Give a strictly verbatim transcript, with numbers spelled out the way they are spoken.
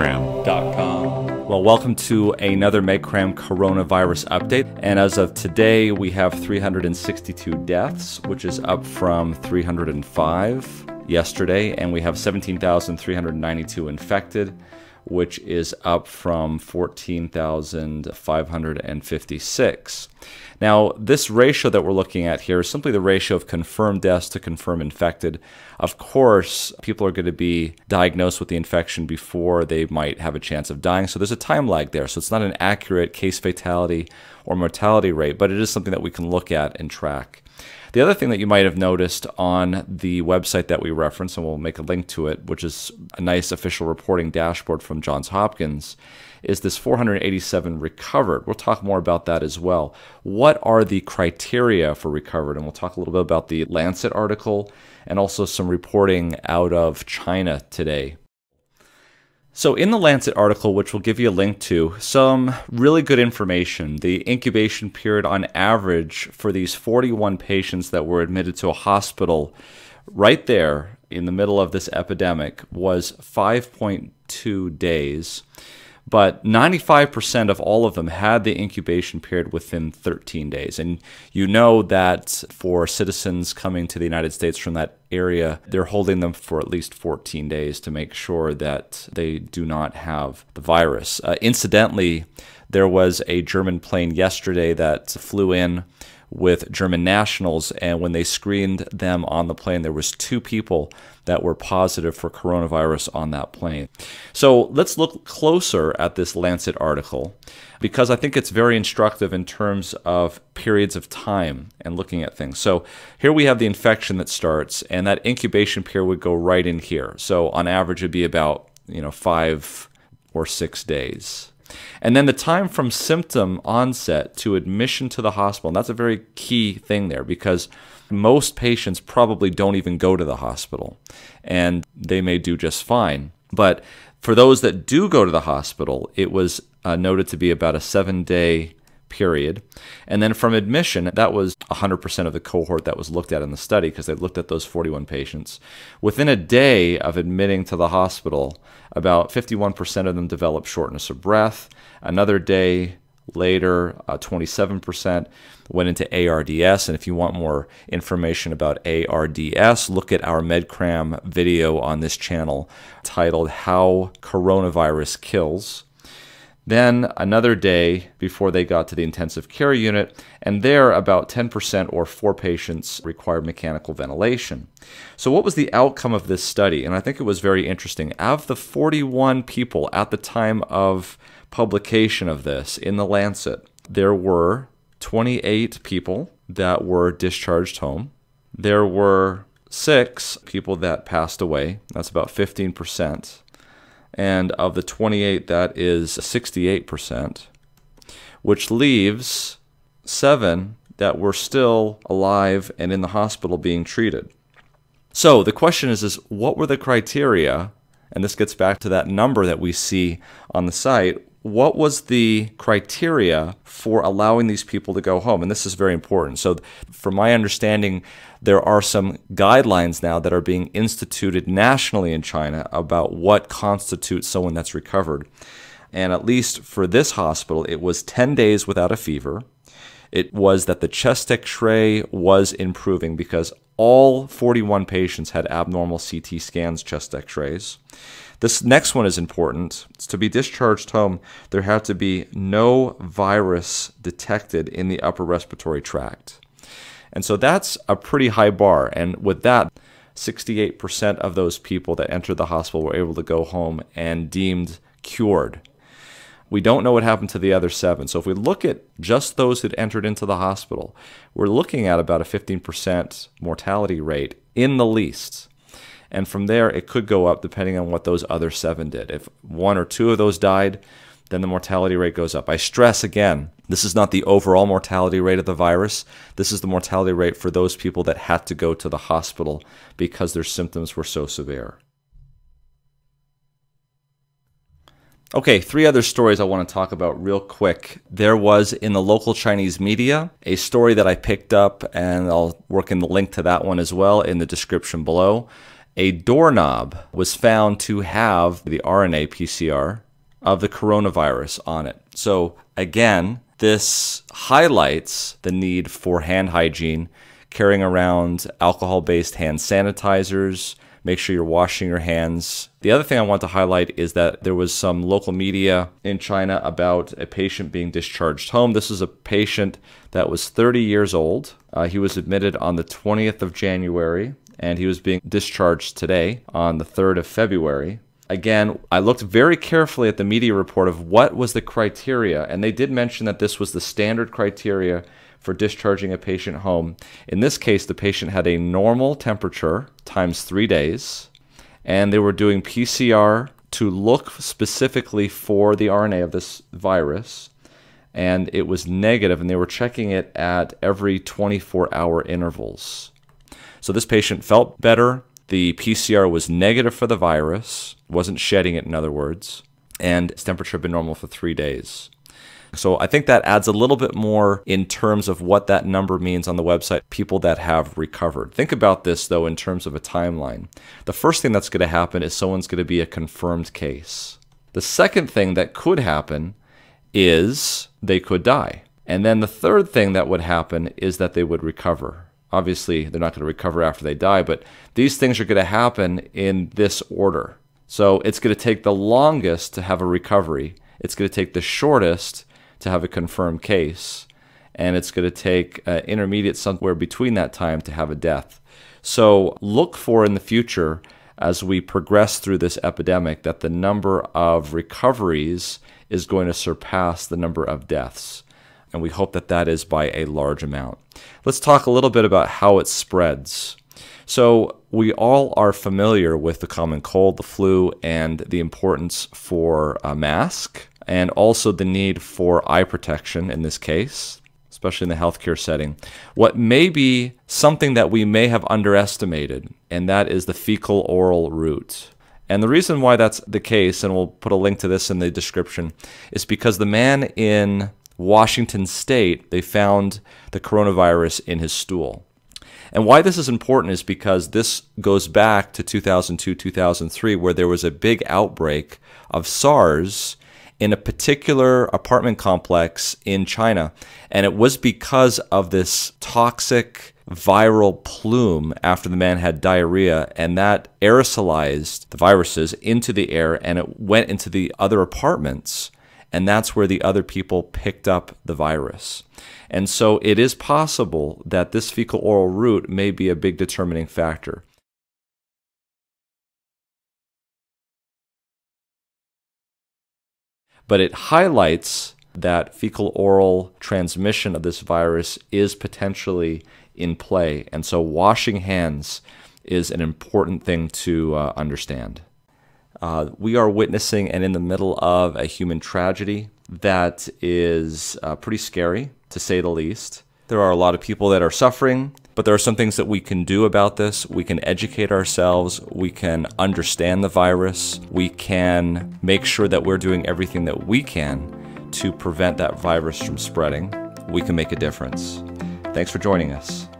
medcram dot com. Well, welcome to another MedCram coronavirus update. And as of today, we have three hundred sixty-two deaths, which is up from three hundred five yesterday. And we have seventeen thousand three hundred ninety-two infected, which is up from fourteen thousand five hundred fifty-six. Now, this ratio that we're looking at here is simply the ratio of confirmed deaths to confirmed infected. Of course, people are going to be diagnosed with the infection before they might have a chance of dying, so there's a time lag there. So it's not an accurate case fatality or mortality rate, but it is something that we can look at and track. The other thing that you might have noticed on the website that we reference, and we'll make a link to it, which is a nice official reporting dashboard from Johns Hopkins, is this four hundred eighty-seven recovered. We'll talk more about that as well. What are the criteria for recovered? And we'll talk a little bit about the Lancet article and also some reporting out of China today. So in the Lancet article, which we'll give you a link to, some really good information. The incubation period on average for these forty-one patients that were admitted to a hospital right there in the middle of this epidemic was five point two days. But ninety-five percent of all of them had the incubation period within thirteen days. And you know that for citizens coming to the United States from that area, they're holding them for at least fourteen days to make sure that they do not have the virus. Uh, incidentally, there was a German plane yesterday that flew in with German nationals, and when they screened them on the plane, there was two people that were positive for coronavirus on that plane. So let's look closer at this Lancet article, because I think it's very instructive in terms of periods of time and looking at things. So here we have the infection that starts, and that incubation period would go right in here. So on average, it'd be about, you know, five or six days. And then the time from symptom onset to admission to the hospital, and that's a very key thing there, because most patients probably don't even go to the hospital, and they may do just fine. But for those that do go to the hospital, it was uh, noted to be about a seven-day period. And then from admission, that was one hundred percent of the cohort that was looked at in the study, because they looked at those forty-one patients. Within a day of admitting to the hospital, about fifty-one percent of them developed shortness of breath. Another day later, uh, twenty-seven percent went into A R D S. And if you want more information about A R D S, look at our MedCram video on this channel titled How Coronavirus Kills. Then another day before they got to the intensive care unit, and there about ten percent or four patients required mechanical ventilation. So what was the outcome of this study? And I think it was very interesting. Of the forty-one people at the time of publication of this in the Lancet, there were twenty-eight people that were discharged home. There were six people that passed away. That's about fifteen percent. And of the twenty-eight, that is sixty-eight percent, which leaves seven that were still alive and in the hospital being treated. So the question is, is what were the criteria? And this gets back to that number that we see on the site. What was the criteria for allowing these people to go home? And this is very important. So from my understanding, there are some guidelines now that are being instituted nationally in China about what constitutes someone that's recovered. And at least for this hospital, it was ten days without a fever. It was that the chest X-ray was improving, because all forty-one patients had abnormal C T scans, chest X-rays. This next one is important. It's to be discharged home, there had to be no virus detected in the upper respiratory tract. And so that's a pretty high bar. And with that, sixty-eight percent of those people that entered the hospital were able to go home and deemed cured. We don't know what happened to the other seven. So if we look at just those that entered into the hospital, we're looking at about a fifteen percent mortality rate in the least. And from there, it could go up depending on what those other seven did. If one or two of those died, then the mortality rate goes up. I stress again, this is not the overall mortality rate of the virus. This is the mortality rate for those people that had to go to the hospital because their symptoms were so severe. Okay, three other stories I want to talk about real quick. There was in the local Chinese media a story that I picked up, and I'll work in the link to that one as well in the description below. a doorknob was found to have the R N A P C R of the coronavirus on it. So again, this highlights the need for hand hygiene, carrying around alcohol-based hand sanitizers. Make sure you're washing your hands. The other thing I want to highlight is that there was some local media in China about a patient being discharged home. This is a patient that was thirty years old. Uh, he was admitted on the twentieth of January, and he was being discharged today on the third of February. Again, I looked very carefully at the media report of what was the criteria, and they did mention that this was the standard criteria for discharging a patient home. In this case, the patient had a normal temperature times three days, and they were doing P C R to look specifically for the R N A of this virus, and it was negative, and they were checking it at every twenty-four hour intervals. So this patient felt better. The P C R was negative for the virus, wasn't shedding it in other words, and his temperature had been normal for three days. So I think that adds a little bit more in terms of what that number means on the website, people that have recovered. Think about this, though, in terms of a timeline. The first thing that's going to happen is someone's going to be a confirmed case. The second thing that could happen is they could die. And then the third thing that would happen is that they would recover. Obviously, they're not going to recover after they die, but these things are going to happen in this order. So it's going to take the longest to have a recovery. It's going to take the shortest to have a confirmed case, and it's going to take uh, intermediate somewhere between that time to have a death. So look for in the future, as we progress through this epidemic, that the number of recoveries is going to surpass the number of deaths, and we hope that that is by a large amount. Let's talk a little bit about how it spreads. So we all are familiar with the common cold, the flu, and the importance for a mask, and also the need for eye protection in this case, especially in the healthcare setting. What may be something that we may have underestimated, and that is the fecal-oral route. And the reason why that's the case, and we'll put a link to this in the description, is because the man in Washington State, they found the coronavirus in his stool. And why this is important is because this goes back to two thousand two, two thousand three, where there was a big outbreak of SARS in a particular apartment complex in China. And it was because of this toxic viral plume after the man had diarrhea, and that aerosolized the viruses into the air, and it went into the other apartments. And that's where the other people picked up the virus. And so it is possible that this fecal-oral route may be a big determining factor. But it highlights that fecal-oral transmission of this virus is potentially in play. And so washing hands is an important thing to uh, understand. Uh, we are witnessing and in the middle of a human tragedy that is uh, pretty scary, to say the least. There are a lot of people that are suffering, but there are some things that we can do about this. We can educate ourselves. We can understand the virus. We can make sure that we're doing everything that we can to prevent that virus from spreading. We can make a difference. Thanks for joining us.